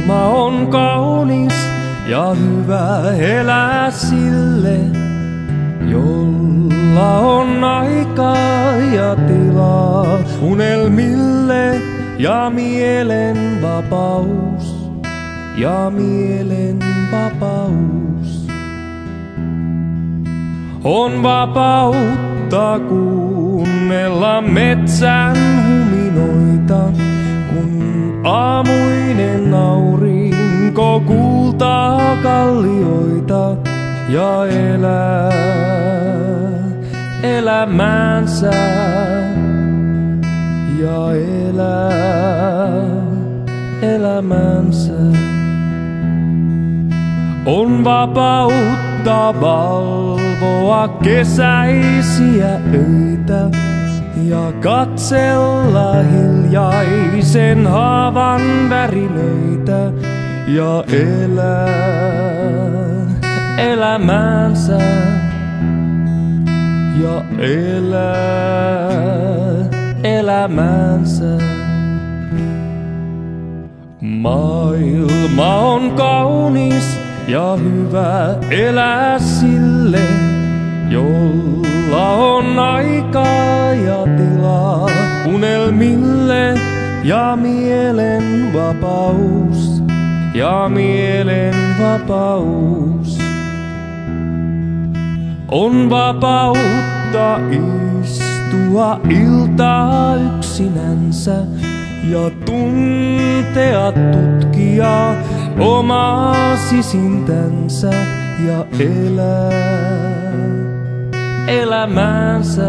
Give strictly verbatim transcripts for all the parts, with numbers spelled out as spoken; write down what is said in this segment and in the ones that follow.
Maailma on kaunis ja hyvä elää sille, jolla on aikaa ja tilaa unelmille ja mielen vapaus, ja mielen vapaus. On vapautta kuunnella metsän huminoita, kun aamuinen aurinko kuultaa kallioita ja elää elämäänsä ja elää elämäänsä. On vapautta valvoa kesäisiä öitä ja katsella hiljaisen haavan värinöitä ja elää elämäänsä ja elää elämäänsä. Maailma on kaunis ja hyvä elää sille, jolla on aikaa ja tilaa unelmille ja mielen vapaus, ja mielen vapaus. On vapautta istua iltaa yksinänsä ja tuntea tutkia omaa sisintänsä ja elää elämäänsä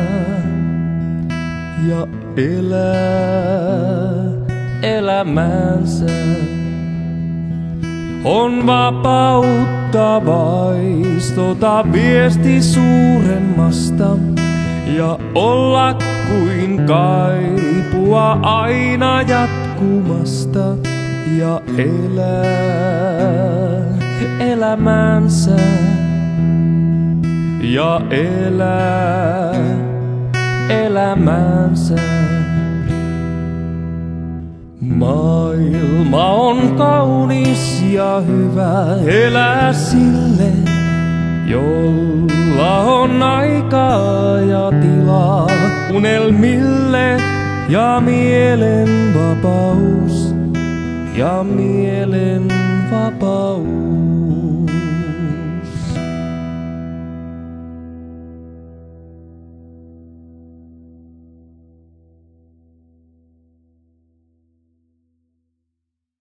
ja elää elämäänsä. On vapautta vaistota viesti suuremmasta ja olla kuin kaipua aina jatkumasta ja elää elämäänsä ja elää elämäänsä. Maailma on kaunis ja hyvä elää sille, jolla on aikaa ja tilaa unelmille ja mielen vapaus, ja mielen vapaus.